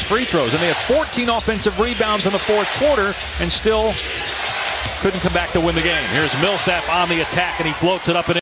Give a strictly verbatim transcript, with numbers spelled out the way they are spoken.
free throws. And they had fourteen offensive rebounds in the fourth quarter and still couldn't come back to win the game. Here's Millsap on the attack, and he floats it up and in.